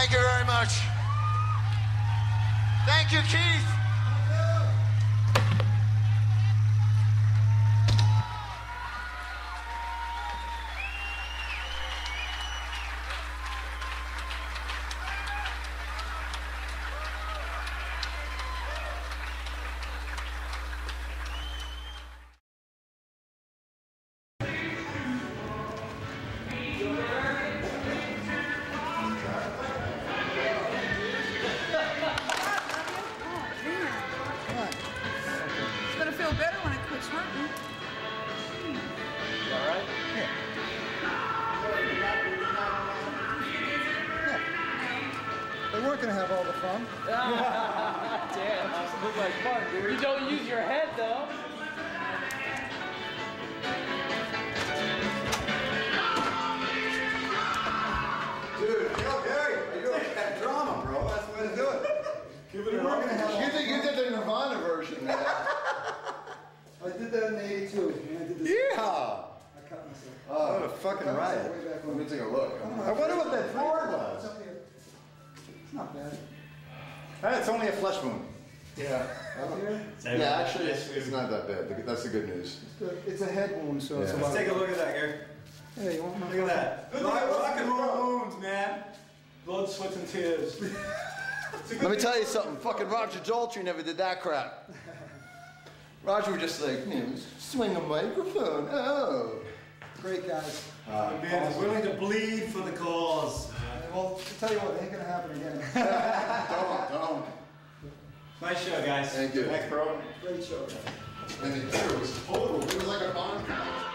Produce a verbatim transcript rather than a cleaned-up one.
Thank you very much. Thank you, Keith. They weren't going to have all the fun. Damn, look like fun, dude. You don't use your head, though. Dude, you know, Gary, you're like that drama, bro. That's the way to do it. Give it a rock. You did, you did the Nirvana version, man. I did that in eighty-two. And I did this. Yeah. I cut myself. Oh, what a fucking riot. Let me take a look. I wonder what that board was. It's up here. It's not bad. Hey, it's only a flesh wound. Yeah. Up here? Yeah, actually, it's, it's not that bad. That's the good news. It's good. It's a head wound, so it's a Yeah. lot. Let's take a look at that, Gary. Hey, you want my Look at that. Rock, rock and roll wounds, man. Blood, sweat, and tears. Let me tell you something. Fucking Roger Daltrey never did that crap. Roger was just like, you know, swing a microphone. Oh. Great guys. Uh, The man is willing to bleed for the cause. Well, to tell you what, it ain't gonna happen again. don't, don't. Nice show, guys. Thank you. Thanks, bro. Great show. And the beer was total. It was like a bonfire.